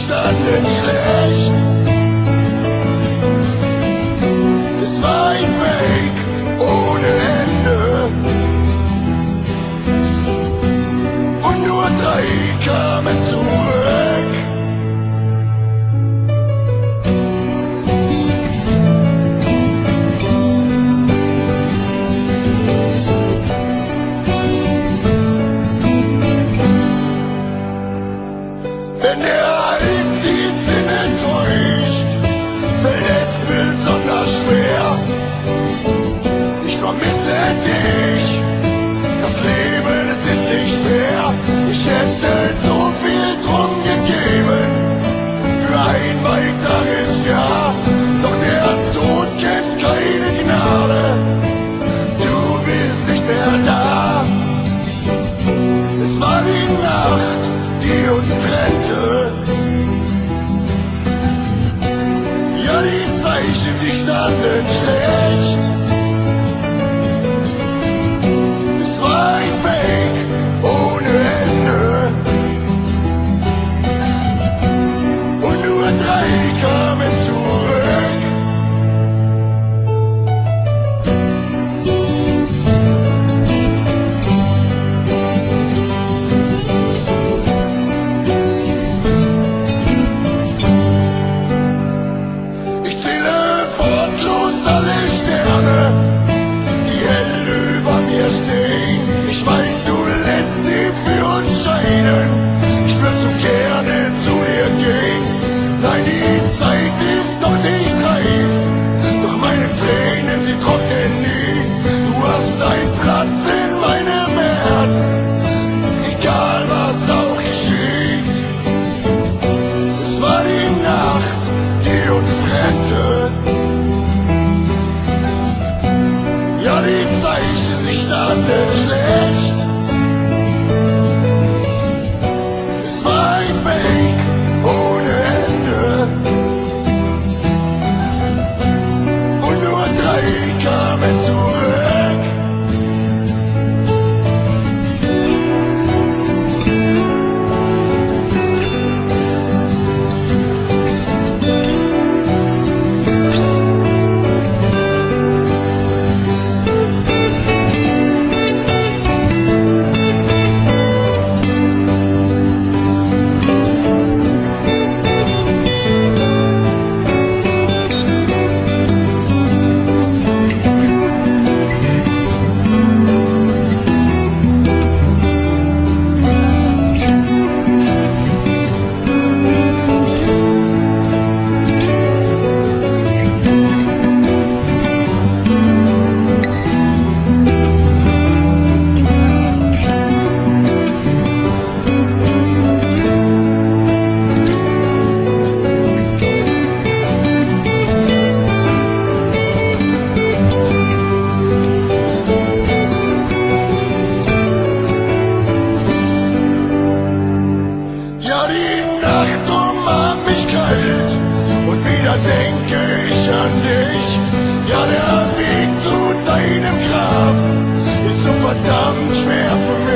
standen schlecht. Es war ein Weg ohne Ende und nur 3 kamen zurück. Wenn der Halt die Sinne täuscht, fällt es besonders schwer. Ich vermisse dich, das Leben, es ist nicht fair. Ich hätte so viel drum gegeben für ein weiteres Jahr, doch der Tod kennt keine Gnade. Du bist nicht mehr da. Es war die Nacht, die uns trennte. Ja, die Zeichen, sie standen schlecht. Es war ein Weg ohne Ende und nur 3 kamen zurück. Ich zähle wortlos alle Sterne, die hell über mir stehen. Ich weiß, du lässt sie für uns scheinen. Ich würde so gerne zu dir gehen. Nein, die Zeit ist noch nicht reif, doch meine Tränen, sie trocknen nie. Du hast einen Platz in meinem Herz, egal was auch geschieht. Es war die Nacht, die uns trennte. Ja, die Zeichen, sie standen schlecht. Es war ein Weg ohne Ende und nur 3 kamen zurück. Ja, die Nacht umarmt mich kalt und wieder denke ich an dich. Ja, der Weg zu deinem Grab ist so verdammt schwer für mich.